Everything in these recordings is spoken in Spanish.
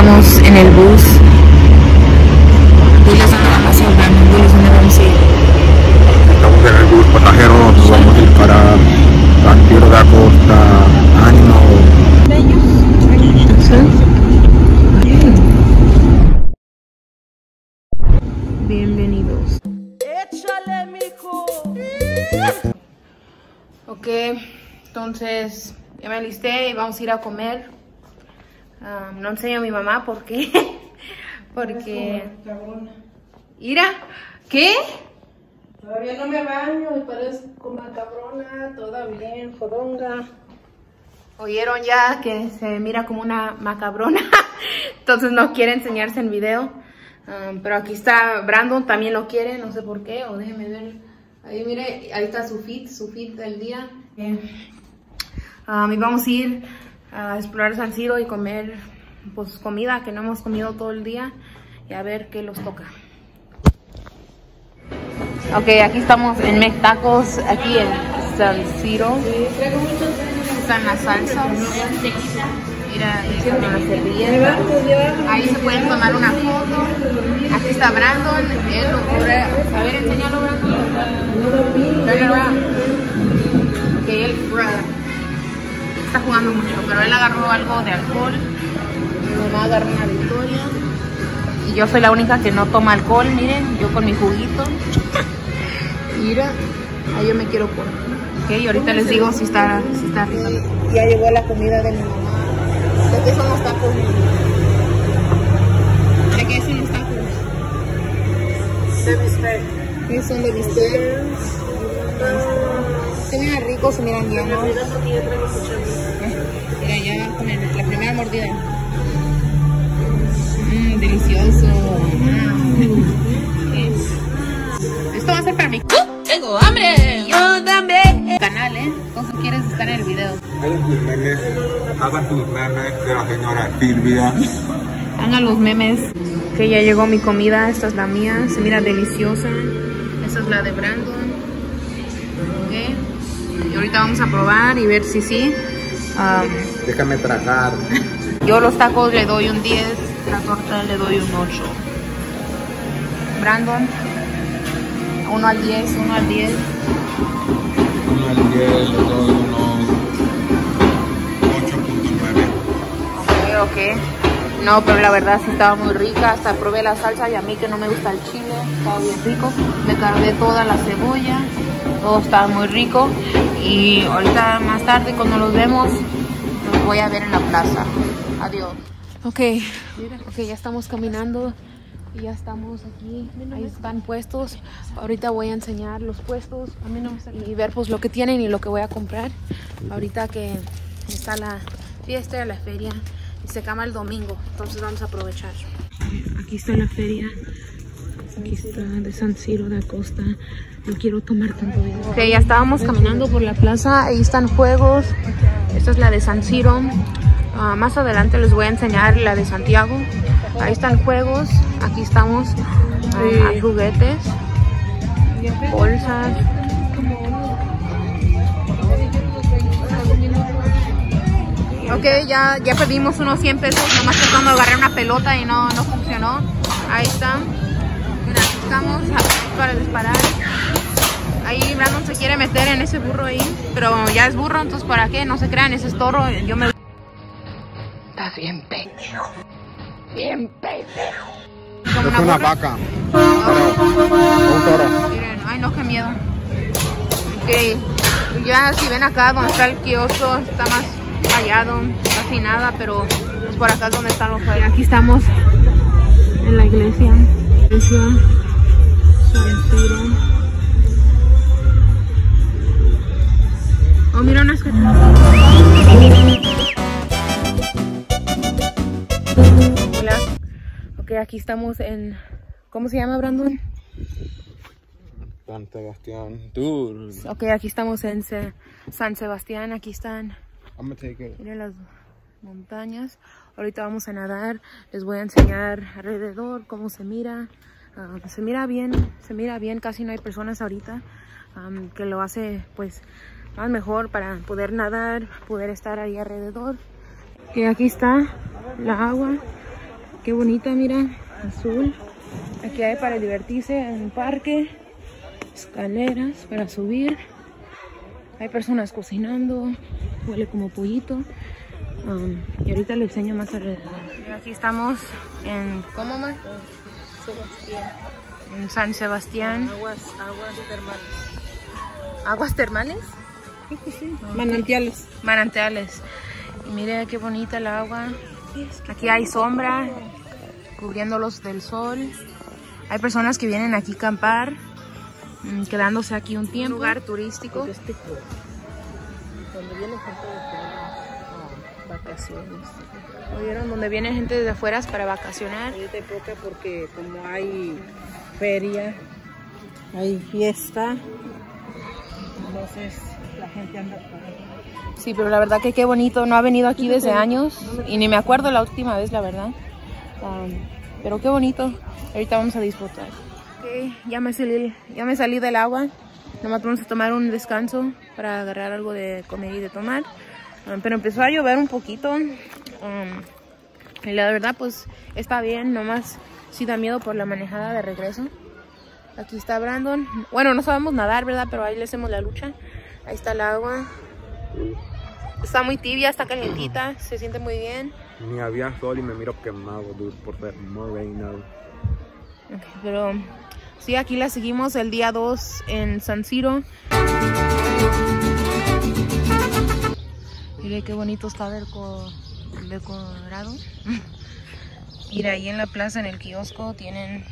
estamos en el bus. Diles dónde vamos a ir, diles dónde vamos a ir. Estamos en el bus pasajero, nos vamos a ir para San Pedro de la Costa, Ánimo. Bienvenidos. Échale, mijo. Ok, entonces ya me alisté y vamos a ir a comer. No enseño a mi mamá por qué. Porque... Mira, ¿qué? Todavía no me baño y parezco macabrona, toda bien, jodonga. Oyeron ya que se mira como una macabrona. Entonces no quiere enseñarse en video. Pero aquí está Brandon, también lo quiere, no sé por qué. O déjeme ver. Ahí mire, ahí está su feed del día. Y vamos a ir a explorar San Siro y comer pues comida que no hemos comido todo el día. Y a ver qué los toca. Ok, aquí estamos en Mectacos, aquí en San Siro. Están las salsas. Mira, ahí están las servilletas. Ahí se pueden tomar una foto. Aquí está Brandon. Él lo cubre. A ver, enséñalo, Brandon. Que él está jugando mucho, pero él agarró algo de alcohol. Mi mamá agarró una Victoria. Y yo soy la única que no toma alcohol, miren, yo con mi juguito. Mira, ahí yo me quiero poner. Ok, y ahorita les digo si está rico. Ya llegó la comida de mi mamá. ¿De qué son los tacos? ¿De qué son los tacos? De bistec. ¿Qué son de bistec? Se miran ricos, se miran llenos. Mira, ya con la primera mordida. Delicioso. Esto va a ser para mi... ¡Tengo hambre! Yo también. Canal, entonces quieres estar en el video. Hagan tus memes de la señora Silvia. Hagan los memes. Que ya llegó mi comida, esta es la mía, se mira deliciosa. Esta es la de Brandon. Okay. Y ahorita vamos a probar y ver si sí. Déjame tragar. Yo los tacos le doy un 10, la torta le doy un 8. Brandon, 1 al 10, 1 al 10. 1 al 10, le doy unos 8.9. Ok. No, pero la verdad sí estaba muy rica. Hasta probé la salsa y a mí que no me gusta el chile, estaba bien rico. Me cargué toda la cebolla, todo estaba muy rico. Y ahorita más tarde cuando los vemos, los voy a ver en la plaza. Adiós. Ok, ya estamos caminando y ya estamos aquí. Ahí están puestos. Ahorita voy a enseñar los puestos y ver pues lo que tienen y lo que voy a comprar. Ahorita que está la fiesta de la feria y se acaba el domingo, entonces vamos a aprovechar. Aquí está la feria. Aquí está de San Siro de Costa. No quiero tomar tanto video. Ok, ya estábamos caminando por la plaza. Ahí están juegos. Esta es la de San Siro. Más adelante les voy a enseñar la de Santiago. Ahí están juegos. Aquí estamos. Hay juguetes, bolsas. Ok, ya pedimos unos 100 pesos. Nomás tratando de agarrar una pelota y no funcionó. Ahí está. Mira, aquí estamos para disparar. Ahí Brandon se quiere meter en ese burro ahí. Pero ya es burro, entonces ¿para qué? No se crean, ese es toro. Yo me... Estás bien pendejo. Bien pendejo. Como una vaca. Un toro. Miren, ay no, qué miedo. Ok, ya si ven acá donde está el kiosco, está más callado, casi nada, pero pues por acá es donde están los juegos. Aquí estamos en la iglesia. San Siro. Oh, mira unas que... Hola. Ok, aquí estamos en... ¿Cómo se llama, Brandon? San Sebastián Tours. Ok, aquí estamos en San Sebastián. Aquí están... I'm gonna take it. Miren las montañas. Ahorita vamos a nadar. Les voy a enseñar alrededor cómo se mira. Se mira bien, casi no hay personas ahorita, que lo hace pues más mejor para poder nadar, poder estar ahí alrededor. Y aquí está la agua, Qué bonita, mira, azul. Aquí hay para divertirse en un parque, escaleras para subir. Hay personas cocinando, huele como pollito. Y ahorita les enseño más alrededor. Aquí estamos en, ¿cómo más? Sebastián. En San Sebastián. Aguas termales. ¿Aguas termales? Sí, pues sí. Manantiales. Manantiales. Y mire qué bonita el agua. Aquí hay sombra cubriéndolos del sol. Hay personas que vienen aquí a acampar, quedándose aquí un tiempo. Un lugar turístico. Donde viene gente de fuera a vacaciones. ¿Oyeron? Donde viene gente de afuera para vacacionar. Ahorita época porque como hay feria, hay fiesta, entonces la gente anda por ahí. Sí, pero la verdad que qué bonito. No ha venido aquí desde años y ni me acuerdo la última vez, la verdad. Pero qué bonito. Ahorita vamos a disfrutar. Ok, ya me salí del agua. Nomás vamos a tomar un descanso para agarrar algo de comer y de tomar. Pero empezó a llover un poquito. Y la verdad pues está bien. Nomás sí da miedo por la manejada de regreso. Aquí está Brandon. Bueno, no sabemos nadar, ¿verdad? Pero ahí le hacemos la lucha. Ahí está el agua. Está muy tibia, está calientita. Se siente muy bien. Ni había sol y me miro quemado, dude, por ser moreno. Okay, pero sí, aquí la seguimos el día 2 en San Siro. Mire qué bonito está decorado. Mira, ahí en la plaza, en el kiosco, tienen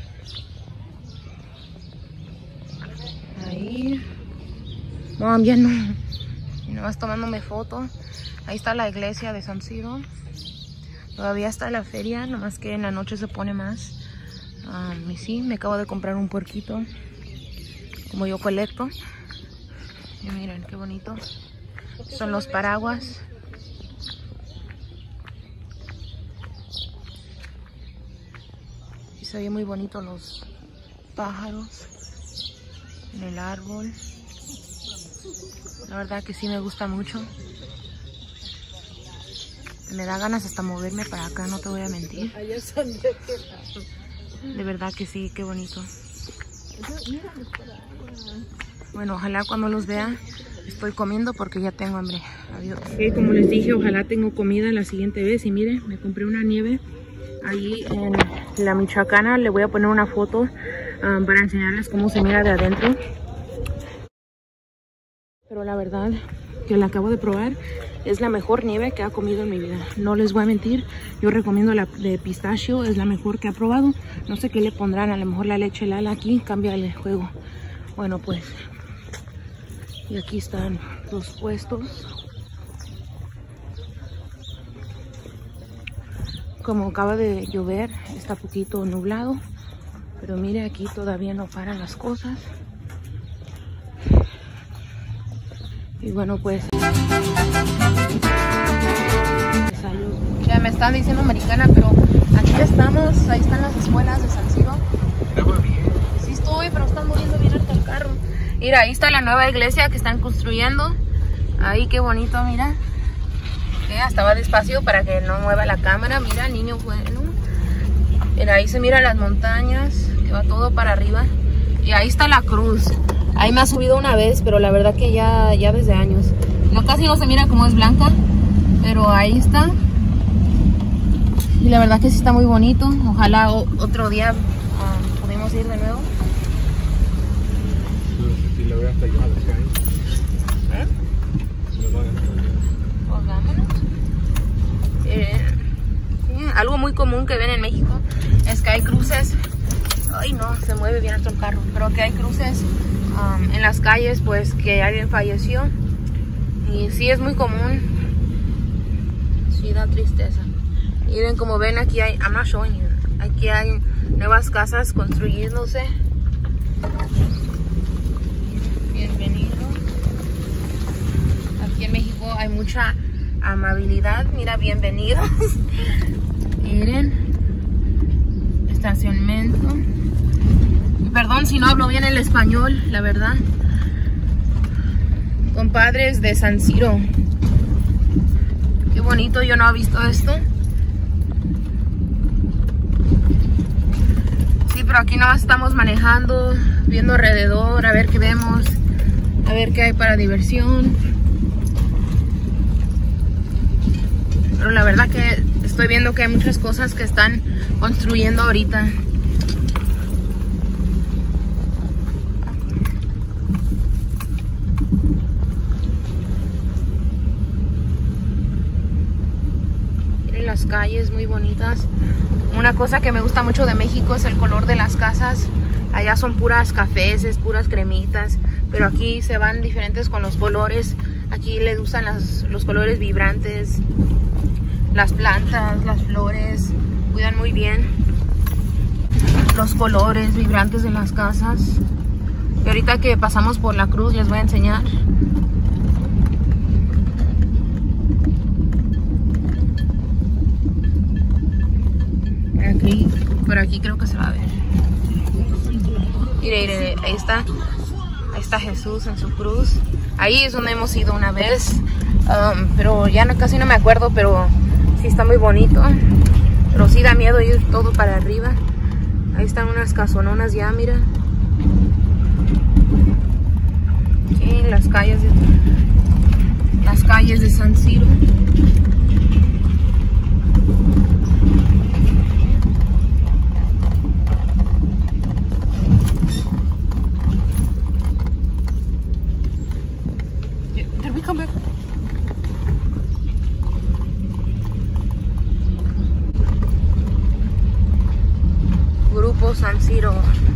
ahí. Mom, ya no. Y nomás tomándome foto. Ahí está la iglesia de San Siro. Todavía está la feria, nomás que en la noche se pone más. Y sí, me acabo de comprar un puerquito, como yo colecto. Y miren qué bonito. Son los paraguas. Y se ve muy bonito los pájaros en el árbol. La verdad que sí me gusta mucho. Me da ganas hasta moverme para acá, no te voy a mentir. De verdad que sí, qué bonito. Bueno, ojalá cuando los vea estoy comiendo porque ya tengo hambre. Adiós. Okay, como les dije, ojalá tengo comida la siguiente vez. Y miren, me compré una nieve ahí en la Michoacana. Le voy a poner una foto para enseñarles cómo se mira de adentro. Pero la verdad que la acabo de probar. Es la mejor nieve que he comido en mi vida. No les voy a mentir. Yo recomiendo la de pistacho. Es la mejor que he probado. No sé qué le pondrán. A lo mejor la leche Lala aquí cambia el juego. Bueno, pues. Y aquí están los puestos. Como acaba de llover, está poquito nublado. Pero mire, aquí todavía no paran las cosas. Y bueno, pues ya me están diciendo americana, pero aquí estamos. Ahí están las escuelas de San Siro. Sí estoy, pero están moviendo bien hasta el carro. Mira, ahí está la nueva iglesia que están construyendo. Ahí, qué bonito, mira. Hasta va despacio para que no mueva la cámara. Mira, niño bueno. Mira, ahí se miran las montañas, que va todo para arriba. Y ahí está la cruz. Ahí me ha subido una vez, pero la verdad que ya desde años. No, casi no se mira como es blanca, pero ahí está. Y la verdad que sí está muy bonito. Ojalá otro día podemos ir de nuevo. Si le voy hasta allá, Pues vámonos. Algo muy común que ven en México es que hay cruces. Ay no, se mueve bien hasta el carro. Pero que hay cruces en las calles, pues que alguien falleció. Y sí es muy común. Sí da tristeza. Miren, como ven, aquí hay, I'm not showing you. Aquí hay nuevas casas construyéndose. Bienvenido. Aquí en México hay mucha amabilidad. Mira, bienvenidos. Miren. Estacionamiento. Perdón si no hablo bien el español, la verdad. Compadres de San Siro. Qué bonito, yo no he visto esto. Sí, pero aquí no estamos manejando, viendo alrededor, a ver qué vemos, a ver qué hay para diversión. Pero la verdad que estoy viendo que hay muchas cosas que están construyendo ahorita. Miren las calles muy bonitas. Una cosa que me gusta mucho de México es el color de las casas. Allá son puras cafés, puras cremitas, pero aquí se van diferentes con los colores. Aquí les gustan los colores vibrantes. Las plantas, las flores, cuidan muy bien los colores vibrantes de las casas. Y ahorita que pasamos por la cruz les voy a enseñar. Por aquí creo que se va a ver. Mire, ahí está Jesús en su cruz. Ahí es donde hemos ido una vez, pero ya casi no me acuerdo, pero sí está muy bonito. Pero sí da miedo ir todo para arriba. Ahí están unas casononas ya, mira. Sí, las calles de San Ciro. Grupo San Ciro.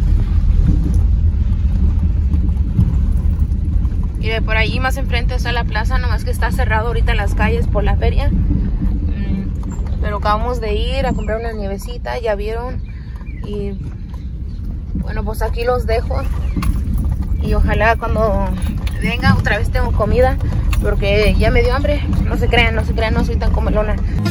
Mire, por allí más enfrente está la plaza, nomás que está cerrado ahorita en las calles por la feria. Pero acabamos de ir a comprar una nievecita, ya vieron. Y bueno, pues aquí los dejo. Y ojalá cuando venga otra vez tengo comida, porque ya me dio hambre. No se crean, no soy tan comelona.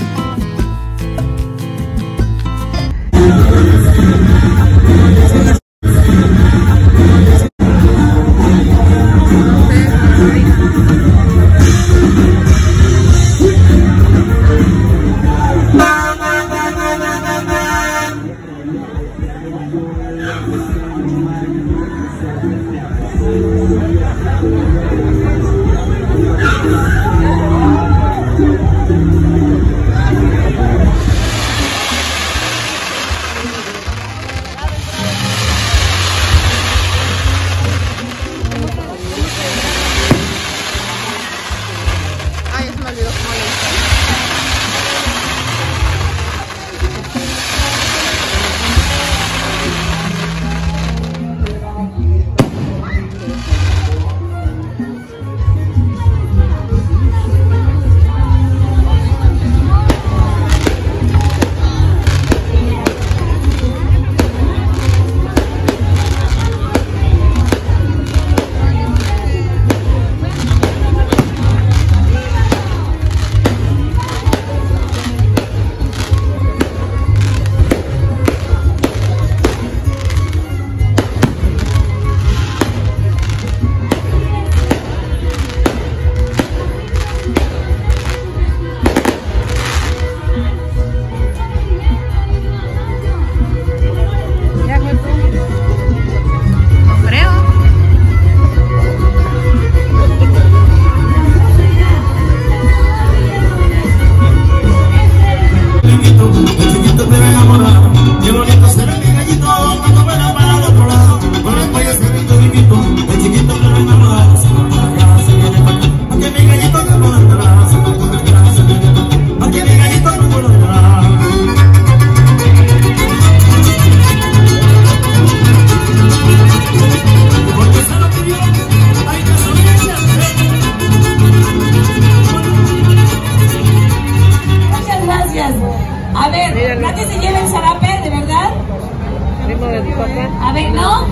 A ver, ¿no?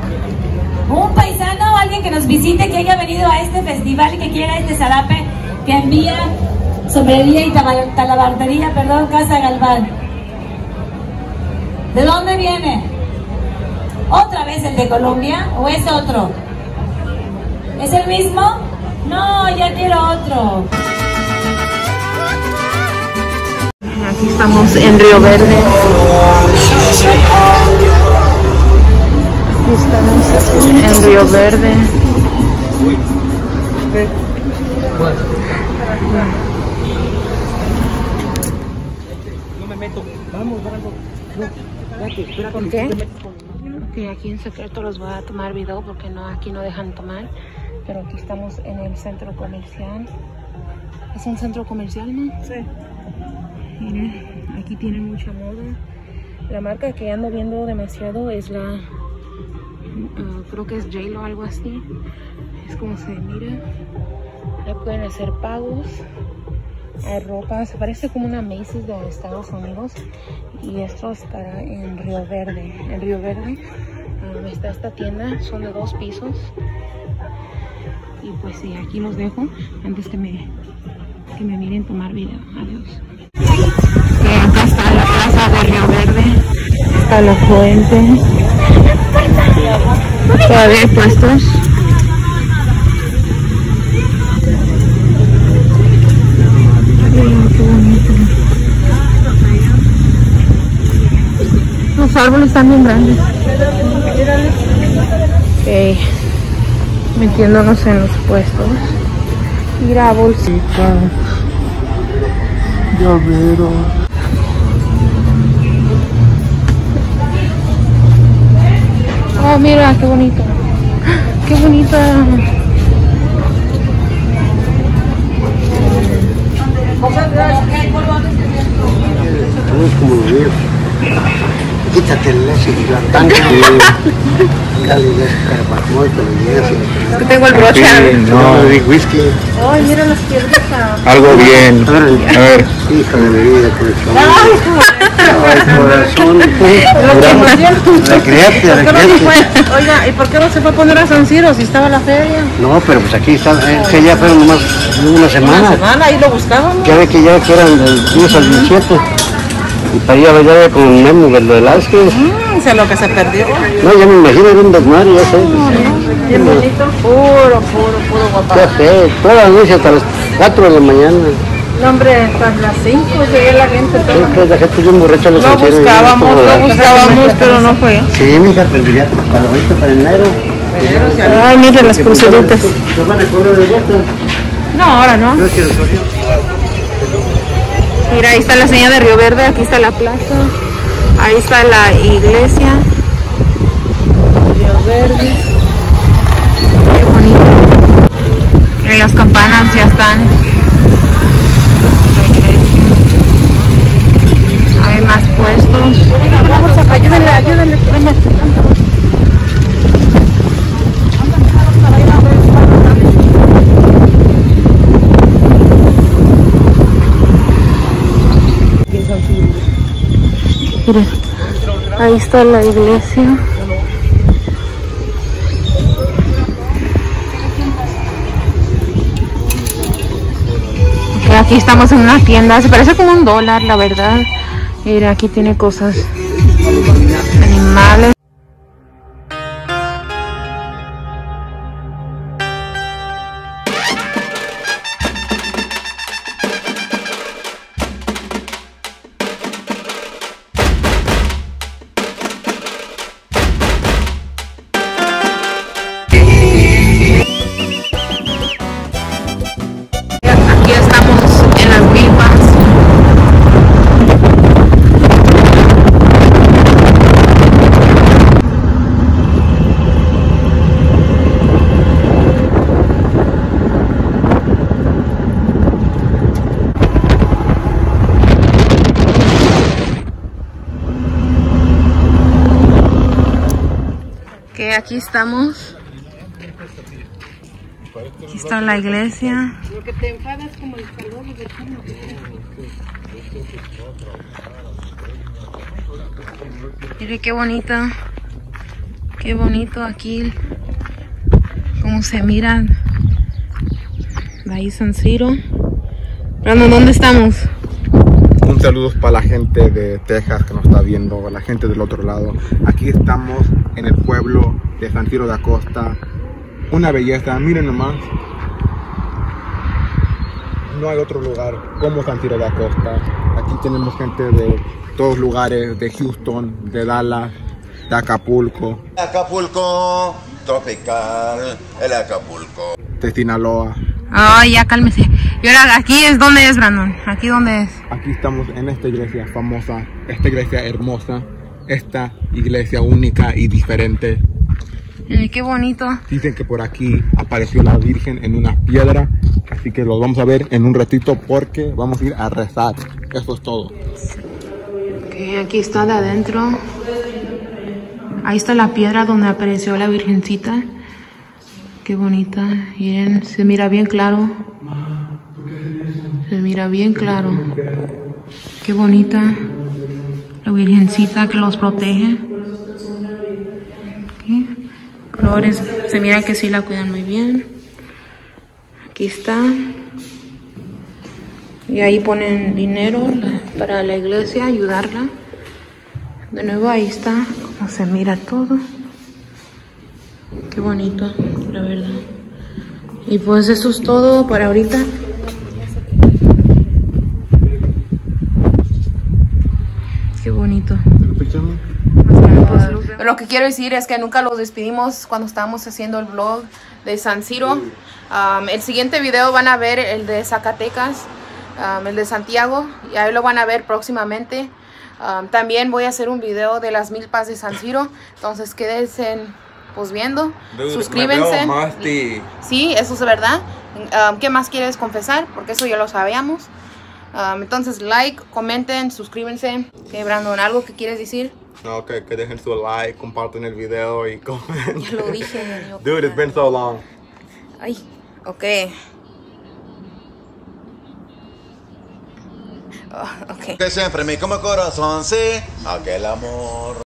Un paisano o alguien que nos visite, que haya venido a este festival y que quiera este zarape, que envía sombrería y talabartería, perdón, Casa Galván. ¿De dónde viene? ¿Otra vez el de Colombia o es otro? ¿Es el mismo? No, ya quiero otro. Aquí estamos en Río Verde. Aquí estamos en Río Verde. ¿Por qué? Okay, aquí en secreto los voy a tomar video porque no, aquí no dejan tomar. Pero aquí estamos en el centro comercial. ¿Es un centro comercial, no? Sí. Miren, aquí tienen mucha moda. La marca que ando viendo demasiado es la... creo que es J-Lo o algo así. Es como se mira. Ya pueden hacer pagos. Hay ropa, se parece como una Macy's de Estados Unidos. Y esto estará en Río Verde. En Río Verde está esta tienda, son de 2 pisos. Y pues sí, aquí los dejo antes que me miren tomar video. Adiós. Acá está la plaza de Río Verde. Está la fuente. Todavía hay puestos. Qué bonito. Los árboles están bien grandes. Ok, metiéndonos en los puestos. Mira, bolsita. Llavero. Oh, mira, qué bonito. Qué bonita. Es como lo veo. Quítate el hidratante. Calidad, carbamol, calidad. Que tengo el broche. No, de whisky. Ay, mira las piedritas. Algo bien. A ver. Hija de mi vida, corazón. Ay, corazón. La criaste. Oiga, ¿y por qué no se fue a poner a San Ciro si estaba la feria? No, pero pues aquí está, que ya fueron nomás una semana. Ahí lo buscábamos. Ya ve que ya fueron del 10 al 17. Y para ir a bailar con Memo de lo del Asque. Sé lo que se perdió. No, ya me imagino, era un desmadre, ya sé. Bien bonito. Puro guapo. Ya sé, toda la noche hasta las 4 de la mañana. No, hombre, hasta las 5 llegué la gente. Siempre la gente bien borracha los Lo buscábamos, pero no fue. Sí, mija, pero ya para ahorita, para enero. Ay, miren las cruceritas. ¿Nos van a cobrar de vuelta? No, ahora no. No es que Mira, ahí está la señal de Río Verde, aquí está la plaza, ahí está la iglesia. Río Verde. Qué bonito. Y las campanas ya están. Hay más puestos. Ayúdenle. Miren, ahí está la iglesia. Okay, aquí estamos en una tienda, se parece como $1, la verdad. Mira, aquí tiene cosas, animales. Aquí estamos en las milpas. Que aquí estamos. Aquí está la iglesia. Lo que te enfadas como el calor de chino. Mire qué bonito. Qué bonito aquí. Cómo se miran. De ahí San Ciro. Brandon, ¿dónde estamos? Un saludo para la gente de Texas que nos está viendo, la gente del otro lado. Aquí estamos en el pueblo de San Ciro de Acosta. Una belleza, miren nomás. No hay otro lugar como San Ciro de Acosta. Aquí tenemos gente de todos lugares, de Houston, de Dallas, de Acapulco, Acapulco, tropical, el Acapulco. de Sinaloa. Ay, ya cálmese. Y ahora, ¿aquí es donde es, Brandon? ¿Aquí dónde es? Aquí estamos en esta iglesia famosa, esta iglesia hermosa, esta iglesia única y diferente. Qué bonito. Dicen que por aquí apareció la Virgen en una piedra, así que los vamos a ver en un ratito porque vamos a ir a rezar. Eso es todo. Okay, aquí está de adentro. Ahí está la piedra donde apareció la Virgencita. Qué bonita. Miren, se mira bien claro. Se mira bien claro. Qué bonita. La Virgencita que los protege. Aquí. Flores. Se mira que sí la cuidan muy bien. Aquí está. Y ahí ponen dinero para la iglesia, ayudarla. De nuevo ahí está, como se mira todo. Qué bonito, la verdad. Y pues eso es todo por ahorita. Qué bonito. Lo que quiero decir es que nunca los despedimos cuando estábamos haciendo el vlog de San Siro. El siguiente video van a ver el de Zacatecas, el de Santiago, y ahí lo van a ver próximamente. También voy a hacer un video de las milpas de San Siro, entonces quédense pues viendo. Dude, suscríbanse. Sí, eso es verdad. ¿Qué más quieres confesar? Porque eso ya lo sabíamos. Entonces like, comenten, suscríbanse. Okay, Brandon, ¿algo que quieres decir? No, que dejen su like, compartan el video y comenten. Ya lo dije. Dude, it's been so long. Ay, ok. Okay. Que siempre mi como corazón, sí, aquel amor.